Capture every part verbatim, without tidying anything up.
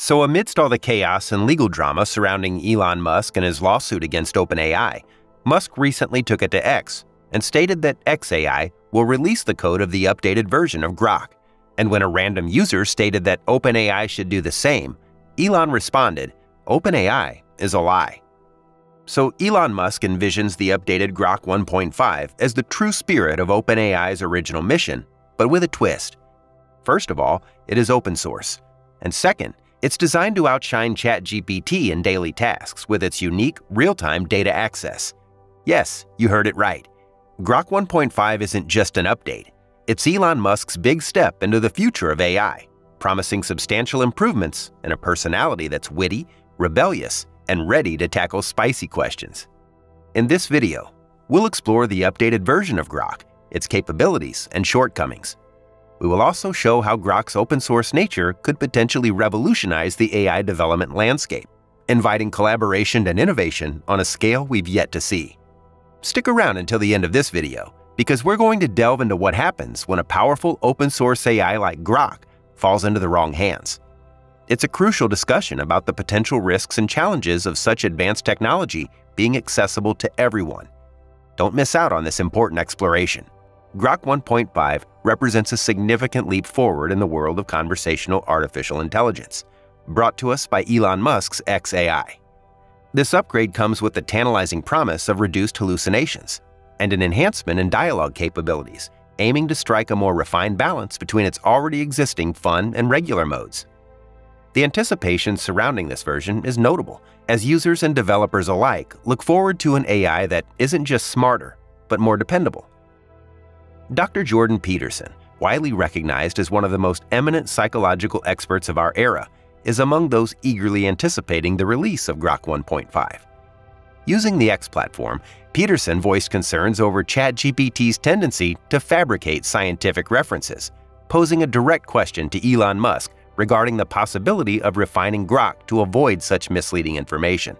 So amidst all the chaos and legal drama surrounding Elon Musk and his lawsuit against OpenAI, Musk recently took it to X and stated that X A I will release the code of the updated version of Grok. And when a random user stated that OpenAI should do the same, Elon responded, "OpenAI is a lie." So Elon Musk envisions the updated Grok one point five as the true spirit of OpenAI's original mission, but with a twist. First of all, it is open source. And second, it's designed to outshine ChatGPT in daily tasks with its unique, real-time data access. Yes, you heard it right. Grok one point five isn't just an update. It's Elon Musk's big step into the future of A I, promising substantial improvements and a personality that's witty, rebellious, and ready to tackle spicy questions. In this video, we'll explore the updated version of Grok, its capabilities and shortcomings. We will also show how Grok's open-source nature could potentially revolutionize the A I development landscape, inviting collaboration and innovation on a scale we've yet to see. Stick around until the end of this video, because we're going to delve into what happens when a powerful open-source A I like Grok falls into the wrong hands. It's a crucial discussion about the potential risks and challenges of such advanced technology being accessible to everyone. Don't miss out on this important exploration. Grok one point five represents a significant leap forward in the world of conversational artificial intelligence, brought to us by Elon Musk's X A I. This upgrade comes with the tantalizing promise of reduced hallucinations and an enhancement in dialogue capabilities, aiming to strike a more refined balance between its already existing fun and regular modes. The anticipation surrounding this version is notable, as users and developers alike look forward to an A I that isn't just smarter, but more dependable. Doctor Jordan Peterson, widely recognized as one of the most eminent psychological experts of our era, is among those eagerly anticipating the release of Grok one point five. Using the X platform, Peterson voiced concerns over ChatGPT's tendency to fabricate scientific references, posing a direct question to Elon Musk regarding the possibility of refining Grok to avoid such misleading information.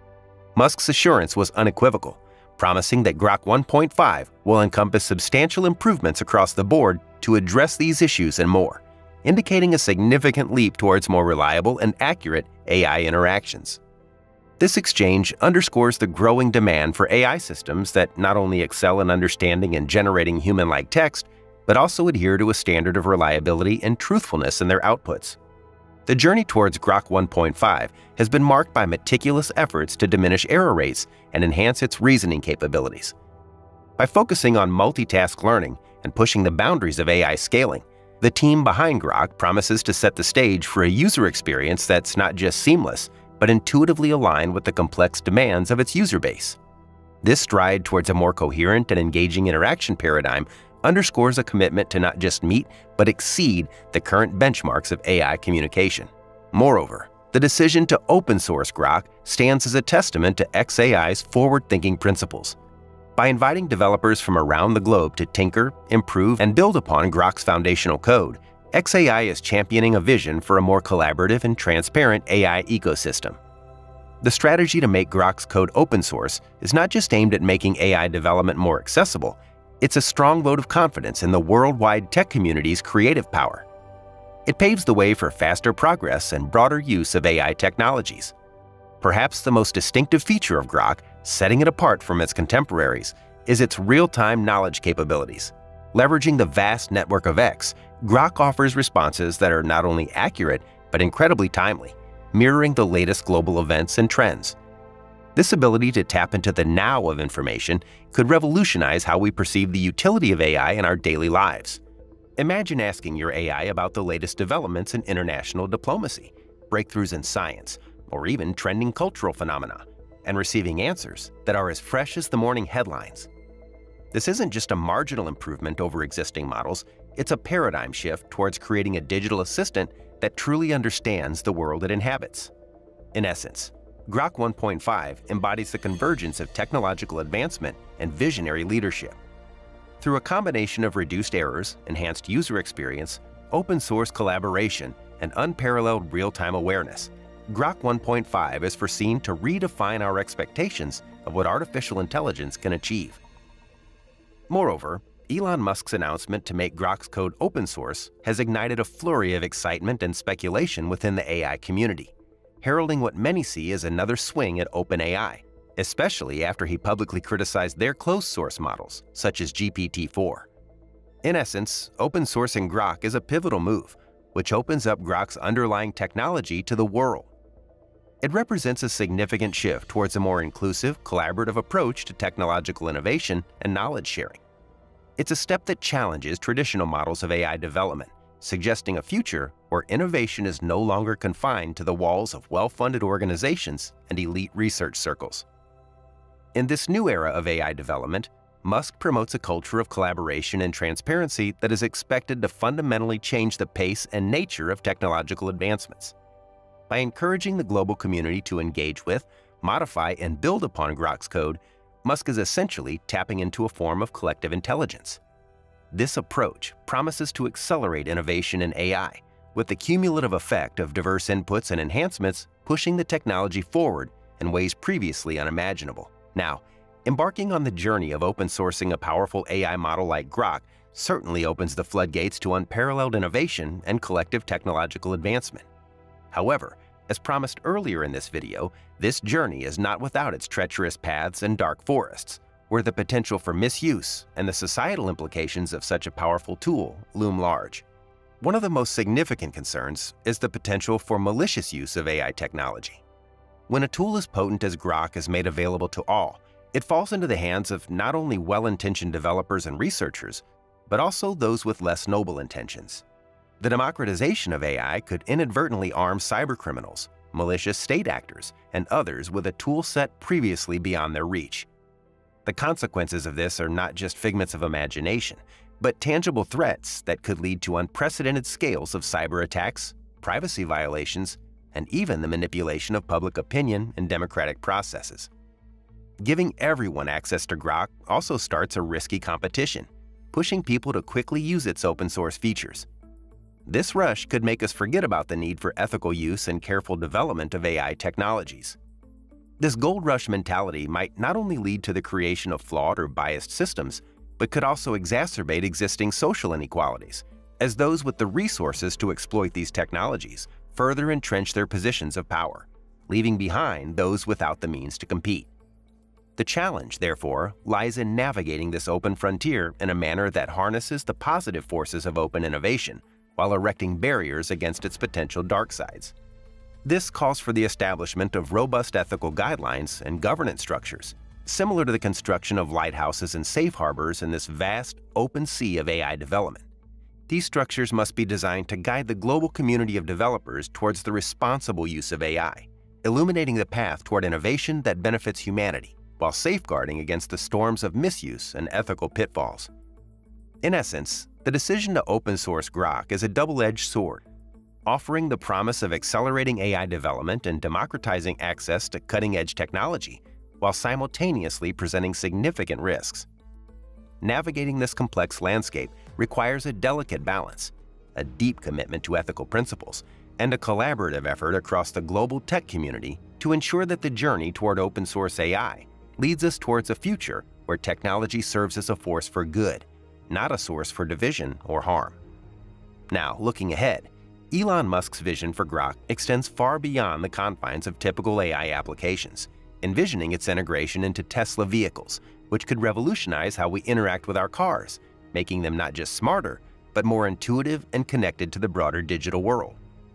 Musk's assurance was unequivocal, promising that Grok one point five will encompass substantial improvements across the board to address these issues and more, indicating a significant leap towards more reliable and accurate A I interactions. This exchange underscores the growing demand for A I systems that not only excel in understanding and generating human-like text, but also adhere to a standard of reliability and truthfulness in their outputs. The journey towards Grok one point five has been marked by meticulous efforts to diminish error rates and enhance its reasoning capabilities. By focusing on multitask learning and pushing the boundaries of A I scaling, the team behind Grok promises to set the stage for a user experience that's not just seamless, but intuitively aligned with the complex demands of its user base. This stride towards a more coherent and engaging interaction paradigm underscores a commitment to not just meet, but exceed the current benchmarks of A I communication. Moreover, the decision to open-source Grok stands as a testament to X A I's forward-thinking principles. By inviting developers from around the globe to tinker, improve, and build upon Grok's foundational code, X A I is championing a vision for a more collaborative and transparent A I ecosystem. The strategy to make Grok's code open source is not just aimed at making A I development more accessible, it's a strong vote of confidence in the worldwide tech community's creative power. It paves the way for faster progress and broader use of A I technologies. Perhaps the most distinctive feature of Grok, setting it apart from its contemporaries, is its real-time knowledge capabilities. Leveraging the vast network of X, Grok offers responses that are not only accurate, but incredibly timely, mirroring the latest global events and trends. This ability to tap into the now of information could revolutionize how we perceive the utility of A I in our daily lives. Imagine asking your A I about the latest developments in international diplomacy, breakthroughs in science, or even trending cultural phenomena, and receiving answers that are as fresh as the morning headlines. This isn't just a marginal improvement over existing models, it's a paradigm shift towards creating a digital assistant that truly understands the world it inhabits. In essence, Grok one point five embodies the convergence of technological advancement and visionary leadership. Through a combination of reduced errors, enhanced user experience, open-source collaboration, and unparalleled real-time awareness, Grok one point five is foreseen to redefine our expectations of what artificial intelligence can achieve. Moreover, Elon Musk's announcement to make Grok's code open source has ignited a flurry of excitement and speculation within the A I community, heralding what many see as another swing at OpenAI, especially after he publicly criticized their closed-source models, such as G P T four. In essence, open-sourcing Grok is a pivotal move, which opens up Grok's underlying technology to the world. It represents a significant shift towards a more inclusive, collaborative approach to technological innovation and knowledge sharing. It's a step that challenges traditional models of A I development, suggesting a future where innovation is no longer confined to the walls of well-funded organizations and elite research circles. In this new era of A I development, Musk promotes a culture of collaboration and transparency that is expected to fundamentally change the pace and nature of technological advancements. By encouraging the global community to engage with, modify, and build upon Grok's code, Musk is essentially tapping into a form of collective intelligence. This approach promises to accelerate innovation in A I, with the cumulative effect of diverse inputs and enhancements pushing the technology forward in ways previously unimaginable. Now, embarking on the journey of open sourcing a powerful A I model like Grok certainly opens the floodgates to unparalleled innovation and collective technological advancement. However, as promised earlier in this video, this journey is not without its treacherous paths and dark forests, where the potential for misuse and the societal implications of such a powerful tool loom large. One of the most significant concerns is the potential for malicious use of A I technology. When a tool as potent as Grok is made available to all, it falls into the hands of not only well-intentioned developers and researchers, but also those with less noble intentions. The democratization of A I could inadvertently arm cybercriminals, malicious state actors, and others with a tool set previously beyond their reach. The consequences of this are not just figments of imagination, but tangible threats that could lead to unprecedented scales of cyber attacks, privacy violations, and even the manipulation of public opinion and democratic processes. Giving everyone access to Grok also starts a risky competition, pushing people to quickly use its open-source features. This rush could make us forget about the need for ethical use and careful development of A I technologies. This gold rush mentality might not only lead to the creation of flawed or biased systems, but could also exacerbate existing social inequalities, as those with the resources to exploit these technologies further entrench their positions of power, leaving behind those without the means to compete. The challenge, therefore, lies in navigating this open frontier in a manner that harnesses the positive forces of open innovation, while erecting barriers against its potential dark sides. This calls for the establishment of robust ethical guidelines and governance structures, similar to the construction of lighthouses and safe harbors in this vast, open sea of A I development. These structures must be designed to guide the global community of developers towards the responsible use of A I, illuminating the path toward innovation that benefits humanity, while safeguarding against the storms of misuse and ethical pitfalls. In essence, the decision to open-source Grok is a double-edged sword, offering the promise of accelerating A I development and democratizing access to cutting-edge technology, while simultaneously presenting significant risks. Navigating this complex landscape requires a delicate balance, a deep commitment to ethical principles, and a collaborative effort across the global tech community to ensure that the journey toward open-source A I leads us towards a future where technology serves as a force for good, not a source for division or harm. Now, looking ahead, Elon Musk's vision for Grok extends far beyond the confines of typical A I applications, envisioning its integration into Tesla vehicles, which could revolutionize how we interact with our cars, making them not just smarter, but more intuitive and connected to the broader digital world.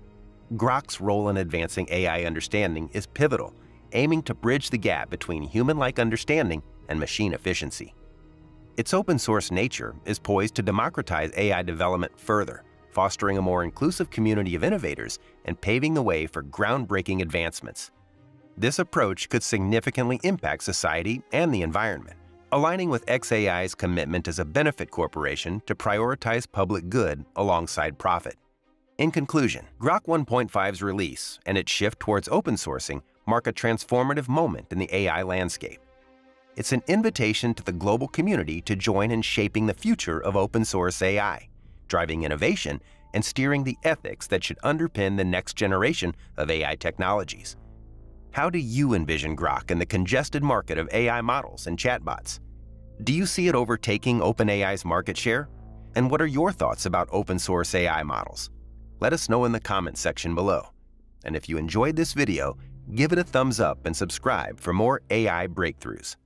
Grok's role in advancing A I understanding is pivotal, aiming to bridge the gap between human-like understanding and machine efficiency. Its open-source nature is poised to democratize A I development further, fostering a more inclusive community of innovators and paving the way for groundbreaking advancements. This approach could significantly impact society and the environment, aligning with X A I's commitment as a benefit corporation to prioritize public good alongside profit. In conclusion, Grok one point five's release and its shift towards open sourcing mark a transformative moment in the A I landscape. It's an invitation to the global community to join in shaping the future of open-source A I, driving innovation and steering the ethics that should underpin the next generation of A I technologies. How do you envision Grok in the congested market of A I models and chatbots? Do you see it overtaking OpenAI's market share? And what are your thoughts about open source A I models? Let us know in the comments section below. And if you enjoyed this video, give it a thumbs up and subscribe for more A I breakthroughs.